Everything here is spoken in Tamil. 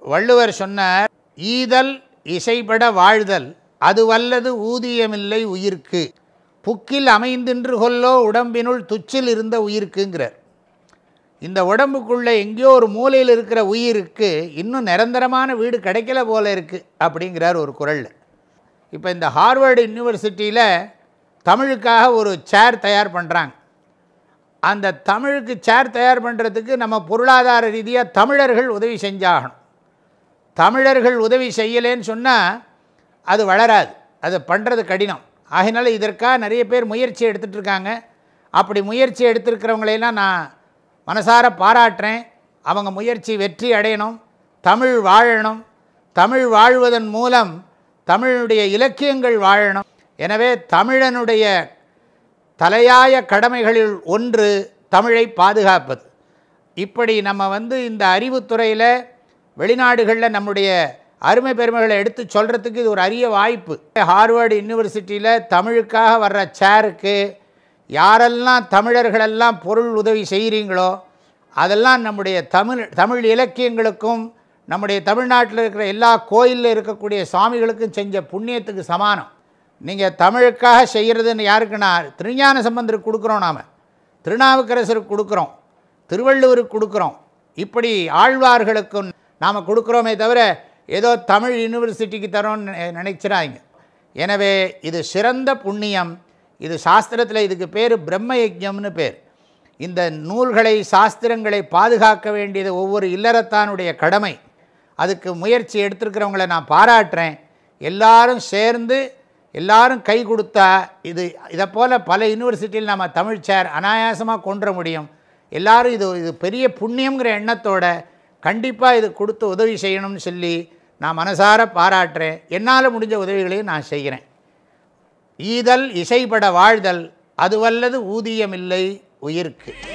வள்ளுவர் சொன்னார், ஈதல் இசைபட வாழ்தல் அது வல்லது ஊதியமில்லை உயிர்க்கு, புக்கில் அமைந்தின்று கொல்லோ உடம்பினுள் துச்சில் இருந்த உயிர்க்குங்கிறார். இந்த உடம்புக்குள்ளே எங்கேயோ ஒரு மூலையில் இருக்கிற உயிருக்கு இன்னும் நிரந்தரமான வீடு கிடைக்கல போல இருக்குது அப்படிங்கிறார் ஒரு குறளில். இப்போ இந்த ஹார்வர்டு யூனிவர்சிட்டியில் தமிழுக்காக ஒரு சேர் தயார் பண்ணுறாங்க. அந்த தமிழுக்கு சேர் தயார் பண்ணுறதுக்கு நம்ம பொருளாதார ரீதியாக தமிழர்கள் உதவி செஞ்சாகணும். தமிழர்கள் உதவி செய்யலேன்னு சொன்னால் அது வளராது, அது பண்ணுறது கடினம். ஆகினால இதற்காக நிறைய பேர் முயற்சி எடுத்துகிட்டு இருக்காங்க. அப்படி முயற்சி எடுத்துருக்கிறவங்களையெல்லாம் நான் மனசார பாராட்டுறேன். அவங்க முயற்சி வெற்றி அடையணும், தமிழ் வாழணும். தமிழ் வாழ்வதன் மூலம் தமிழுடைய இலக்கியங்கள் வாழணும். எனவே தமிழனுடைய தலையாய கடமைகளில் ஒன்று தமிழை பாதுகாப்பது. இப்படி நம்ம இந்த அறிவுத்துறையில் வெளிநாடுகளில் நம்முடைய அருமை பெருமைகளை எடுத்து சொல்கிறதுக்கு இது ஒரு அரிய வாய்ப்பு. ஹார்வர்டு யூனிவர்சிட்டியில் தமிழுக்காக வர்ற சேருக்கு யாரெல்லாம் தமிழர்களெல்லாம் பொருள் உதவி செய்கிறீங்களோ அதெல்லாம் நம்முடைய தமிழ் இலக்கியங்களுக்கும் நம்முடைய தமிழ்நாட்டில் இருக்கிற எல்லா கோயிலில் இருக்கக்கூடிய சுவாமிகளுக்கும் செஞ்ச புண்ணியத்துக்கு சமானம். நீங்கள் தமிழுக்காக செய்கிறதுன்னு யாருக்குன்னா திருஞான சம்பந்தருக்கு கொடுக்குறோம், நாம் திருநாவுக்கரசருக்கு கொடுக்குறோம், திருவள்ளுவருக்கு கொடுக்குறோம், இப்படி ஆழ்வார்களுக்கும் நாம் கொடுக்குறோமே தவிர ஏதோ தமிழ் யூனிவர்சிட்டிக்கு தரோன்னு நினைச்சிடாங்க. எனவே இது சிறந்த புண்ணியம். இது சாஸ்திரத்தில் இதுக்கு பேர் பிரம்ம யஜ்ஞம்னு பேர். இந்த நூல்களை சாஸ்திரங்களை பாதுகாக்க வேண்டியது ஒவ்வொரு இல்லறத்தானுடைய கடமை. அதுக்கு முயற்சி எடுத்துருக்கிறவங்களை நான் பாராட்டுறேன். எல்லாரும் சேர்ந்து எல்லாரும் கை கொடுத்தா இதை போல் பல யூனிவர்சிட்டியில் நம்ம தமிழ் சேர் அனாயாசமாக கொண்டு முடியும். எல்லோரும் இது பெரிய புண்ணியங்கிற எண்ணத்தோட கண்டிப்பாக இது கொடுத்து உதவி செய்யணும்னு சொல்லி நான் மனசார பாராட்டுறேன். என்னால் முடிஞ்ச உதவிகளையும் நான் செய்கிறேன். ஈதல் இசைபட வாழ்தல் அது வல்லது ஊதியமில்லை உயிர்க்கு.